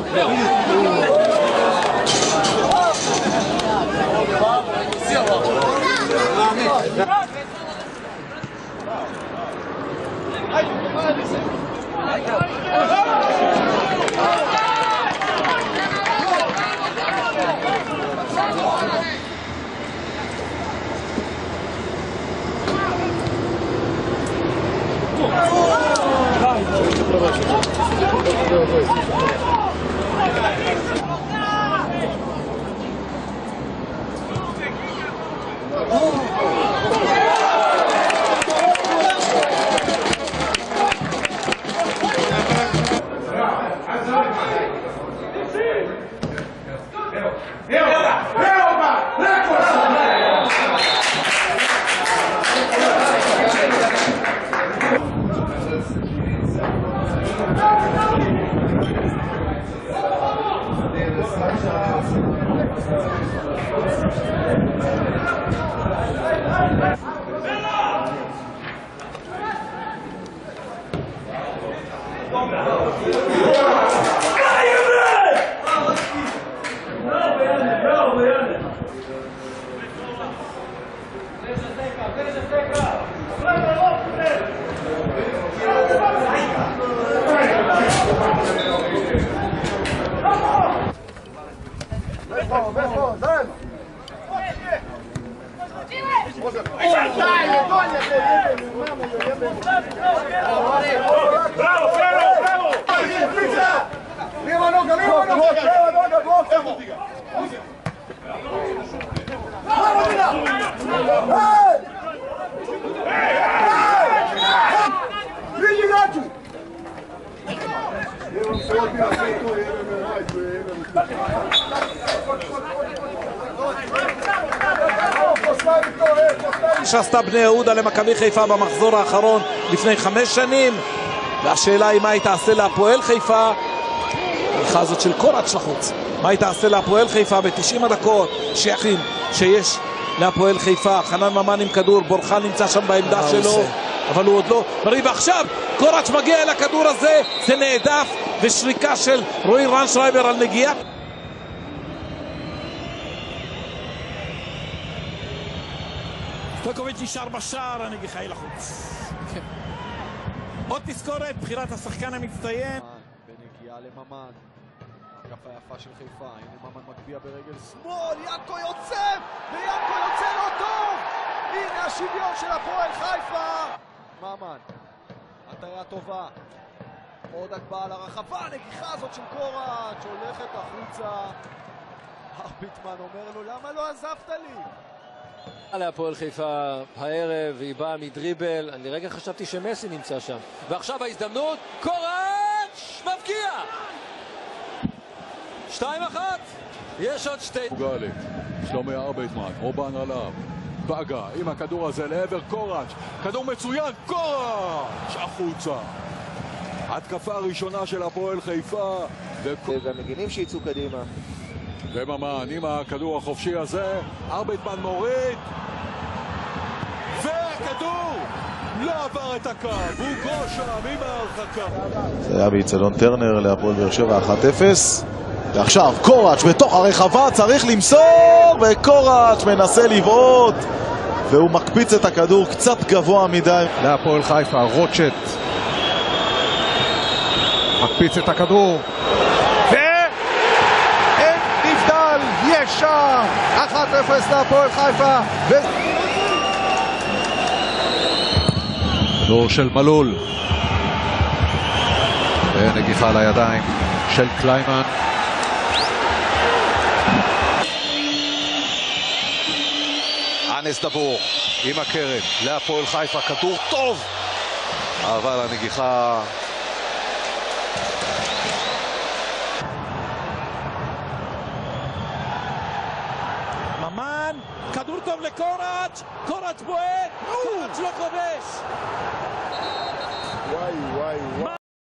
שעשתה בני יהודה למכבי חיפה במחזור האחרון לפני 5 שנים, והשאלה היא מה היא תעשה להפועל חיפה. ההליכה הזאת של קורץ' לחוץ, מה היא תעשה להפועל חיפה ב-90 הדקות שייכים שיש להפועל חיפה. חנן ממן עם כדור, בורחן נמצא שם בעמדה שלו, אבל הוא עוד לא מריב. ועכשיו קורץ' מגיע אל הכדור הזה, זה נעדף, ושריקה של רועי רנשרייבר על נגיעה. סטויקוביץ' נשאר בשער, הנגיחה היא לחוץ. עוד תזכורת, בחירת השחקן המצטיין. בנגיעה לממן. התקפה יפה של חיפה, הנה ממן מגביה ברגל שמאל, ינקו יוצא! ויאנקו יוצא לא טוב! הנה השוויון של הפועל חיפה! ממן, הטיה טובה. עוד הגבהה לרחבה, הנגיחה הזאת של קורץ' הולכת החוצה. הרביטמן אומר לו, למה לא עזבת לי? להפועל חיפה הערב, היא באה מדריבל, אני רגע חשבתי שמסי נמצא שם, ועכשיו ההזדמנות, קורץ' מבקיע 2-1, יש עוד 2. גאלי, שלומי ארבייטמן, רובן עליו, פגע עם הכדור הזה לעבר קורץ', כדור מצוין, קורץ' החוצה. התקפה הראשונה של הפועל חיפה, והמגינים שיצאו קדימה. וממן עם הכדור החופשי הזה, ארבייטמן מוריד, והכדור לא עבר את הקו, הוא גול שם עם ההרחקה. זה היה באיצטדיון טרנר להפועל באר שבע 1-0, ועכשיו קורץ' בתוך הרחבה צריך למסור, וקורץ' מנסה לבעוט, והוא מקפיץ את הכדור קצת גבוה מדי. להפועל חיפה, רוטשט מקפיץ את הכדור, יש שם 1-0 להפועל חיפה. כדור של מלול, ונגיחה לידיים של קליימן. אנס דבור עם הקרן להפועל חיפה, כדור טוב, אבל הנגיחה ממן, כדור טוב לקורץ', קורץ' בועט, קורץ' לא כובש.